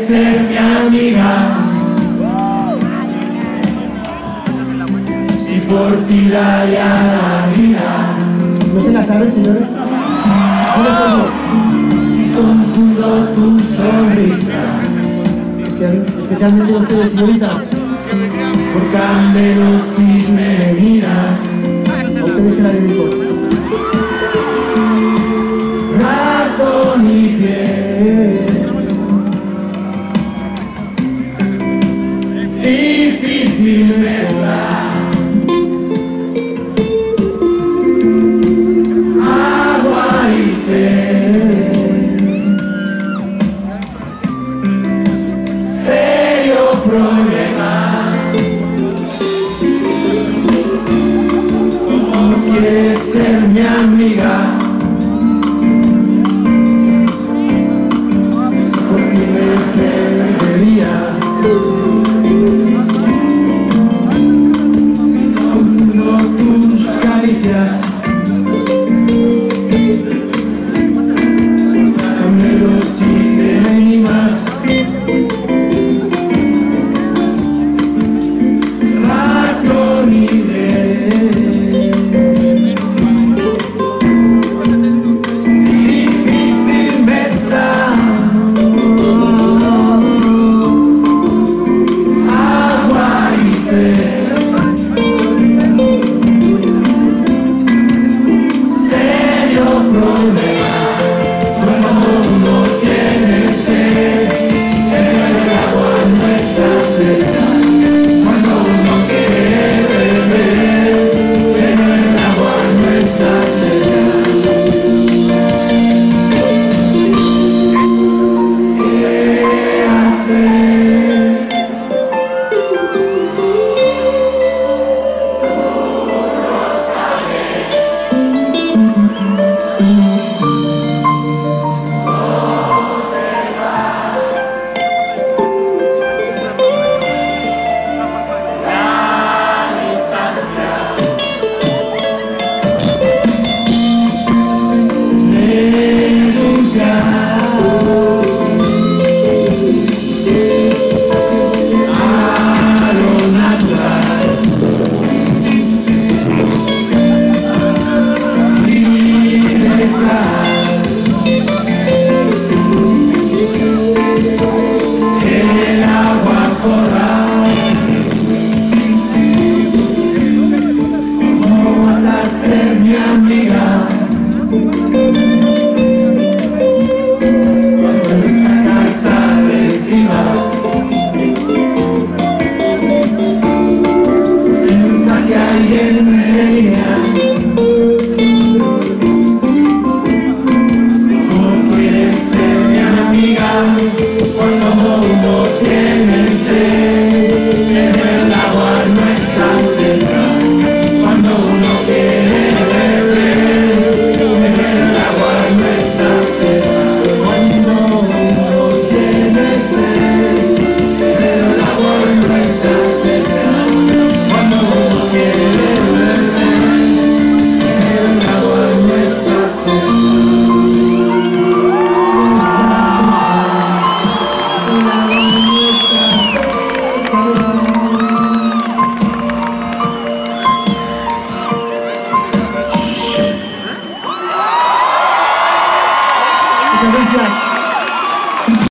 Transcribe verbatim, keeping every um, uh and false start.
ser mi amiga, si por ti daría la vida. ¿No se la saben, señores? ¿Cómo soy yo? Si confundo tu sonrisa, Especialmente ustedes, señoritas. porque al menos si me miras, A ustedes se la dedico. razón y piel. Difícil está agua y sed, serio problema. ¿Cómo quieres ser mi amiga? Si por ti me perdería. Confundo tus caricias, cambios si me animas, razón y ley. Difícil mezcla, agua y sed. Ser mi amiga, cuando esta carta recibas, el mensaje hay entre líneas. ¿Cómo quieres ser mi amiga cuando no tienes sed? El agua no está cerca cuando uno quiere. Muchas gracias.